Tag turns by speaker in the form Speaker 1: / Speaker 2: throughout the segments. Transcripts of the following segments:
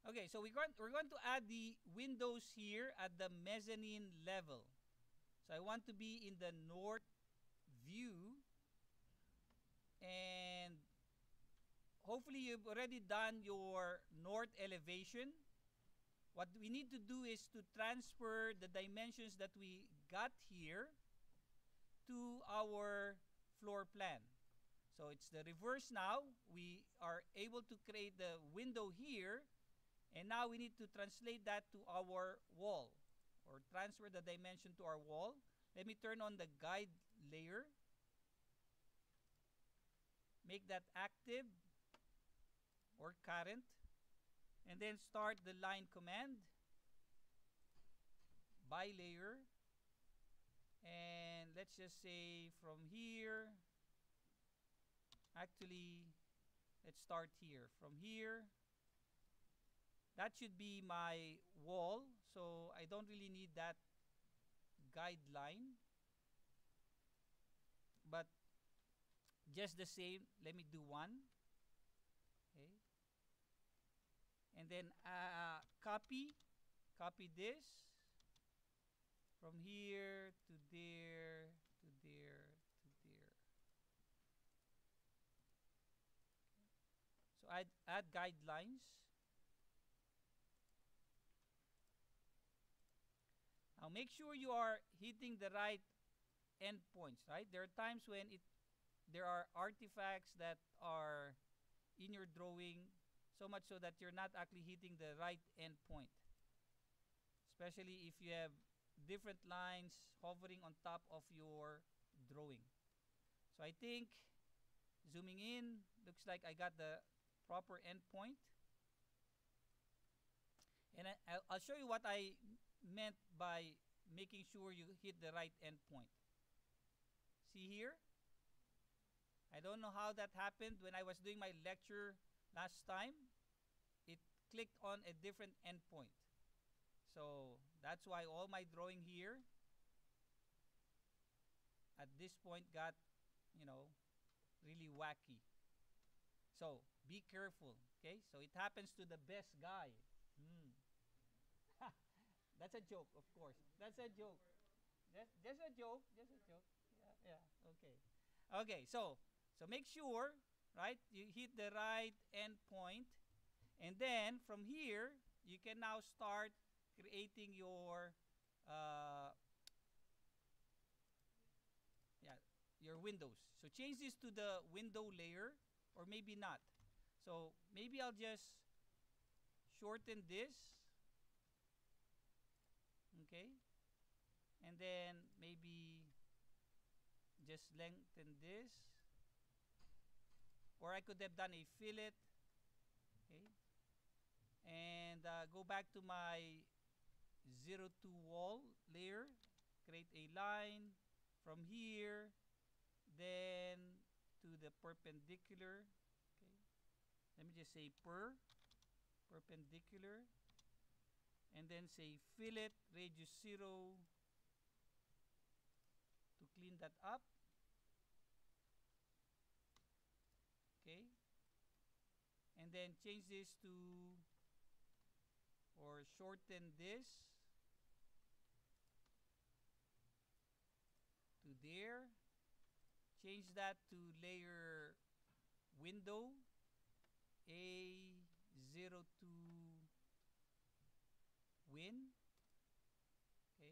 Speaker 1: Okay, so we're going to add the windows here at the mezzanine level. So I want to be in the north view, and hopefully you've already done your north elevation. What we need to do is to transfer the dimensions that we got here to our floor plan. So it's the reverse now. We are able to create the window here, and now we need to translate that to our wall, or transfer the dimension to our wall. Let me turn on the guide layer, make that active or current, and then start the line command by layer. And let's just say from here, actually, let's start here. From here, that should be my wall, so I don't really need that guideline. But just the same, let me do one. Okay. And then copy this from here to there to there to there. So add guidelines. Now make sure you are hitting the right endpoints, right? There are times when there are artifacts that are in your drawing, so much so that you're not actually hitting the right endpoint. Especially if you have different lines hovering on top of your drawing. So I think zooming in, looks like I got the proper endpoint. And I'll show you what I meant by making sure you hit the right endpoint. See here? I don't know how that happened when I was doing my lecture last time. It clicked on a different endpoint. So that's why all my drawing here at this point got, you know, really wacky. So be careful, okay? So it happens to the best guy. That's a joke, of course. That's a joke. Just a joke. Just a joke. Yeah. Okay. Okay. So make sure, right? You hit the right endpoint, and then from here you can now start creating your your windows. So change this to the window layer, or maybe not. So maybe I'll just shorten this. Okay. And then maybe just lengthen this. Or I could have done a fillet. Okay. And go back to my 0 to wall layer. Create a line from here, then to the perpendicular. Okay. Let me just say perpendicular, and then say fillet radius 0 to clean that up. Okay. And then change this to, or shorten this to there. Change that to layer window A02 win. Okay.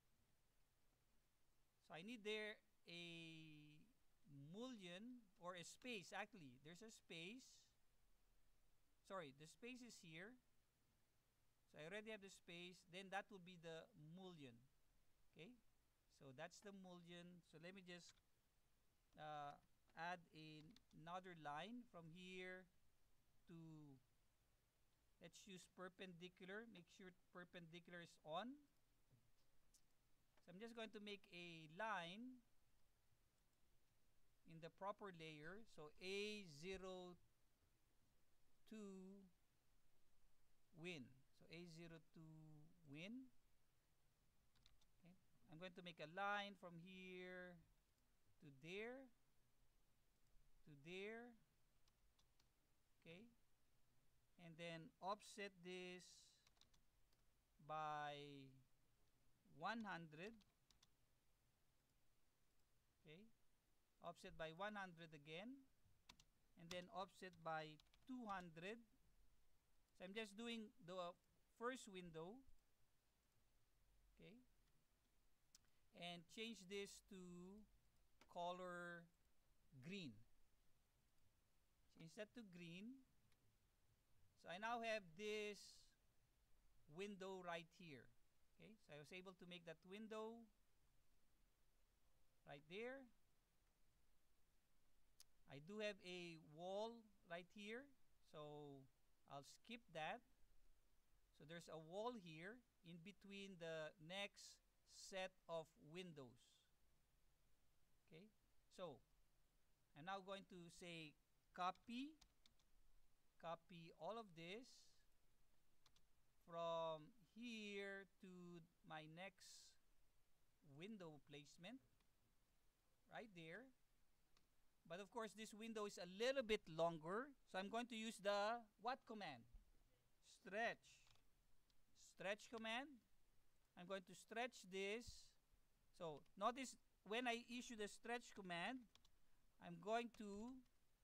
Speaker 1: So I need there a mullion, or a space. Actually, there's a space. Sorry, the space is here. So I already have the space. Then that will be the mullion. Okay. So that's the mullion. So let me just add another line from here to, let's use perpendicular. Make sure perpendicular is on. So I'm just going to make a line in the proper layer. So A02 win. So A02 win. Okay. I'm going to make a line from here to there, to there. Okay. And and then offset this by 100. Okay, offset by 100 again, and then offset by 200. So I'm just doing the first window. Okay, and change this to color green. Change that to green. So I now have this window right here. Okay, so I was able to make that window right there. I do have a wall right here, so I'll skip that. So there's a wall here in between the next set of windows. Okay, so I'm now going to say copy all of this from here to my next window placement right there. But of course this window is a little bit longer, so I'm going to use the what command? Stretch command. I'm going to stretch this. So notice when I issue the stretch command, I'm going to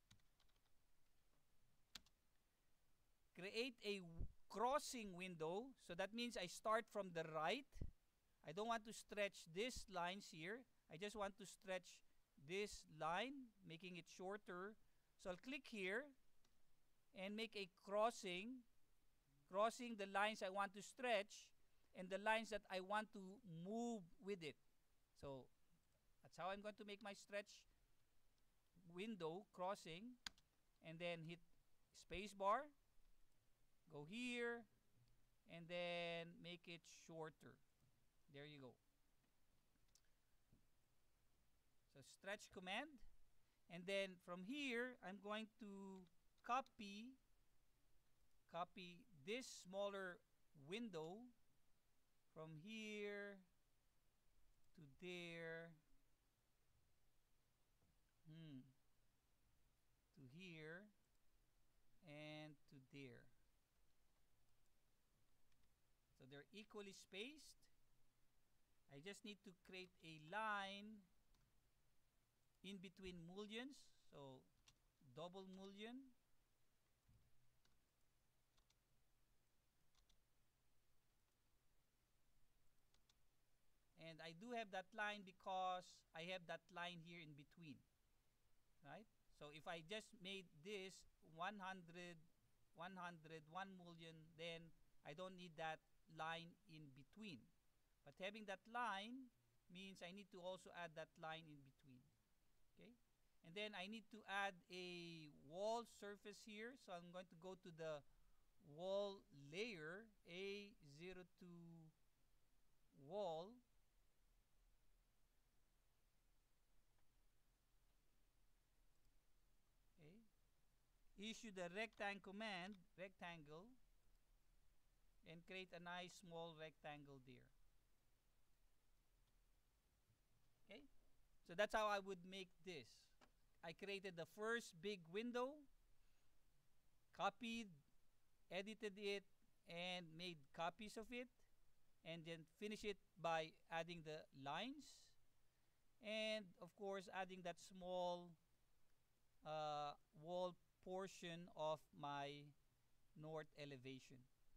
Speaker 1: create a crossing window. So that means I start from the right. I don't want to stretch these lines here. I just want to stretch this line, making it shorter. So I'll click here and make a crossing the lines I want to stretch and the lines that I want to move with it. So that's how I'm going to make my stretch window crossing, and then hit spacebar, go here, and then make it shorter. There you go. So stretch command, and then from here I'm going to copy this smaller window from here to there, to here, and to there. So they're equally spaced. I just need to create a line in between mullions. So double mullion. And I do have that line because I have that line here in between, right? So if I just made this 100, 1 mullion, then I don't need that line in between. But having that line means I need to also add that line in between. Okay? And then I need to add a wall surface here. So I'm going to go to the wall layer, A02 wall. Okay. Issue the rectangle command, rectangle, and create a nice small rectangle there. Okay, so that's how I would make this. I created the first big window, copied, edited it, and made copies of it, and then finish it by adding the lines, and of course adding that small wall portion of my north elevation.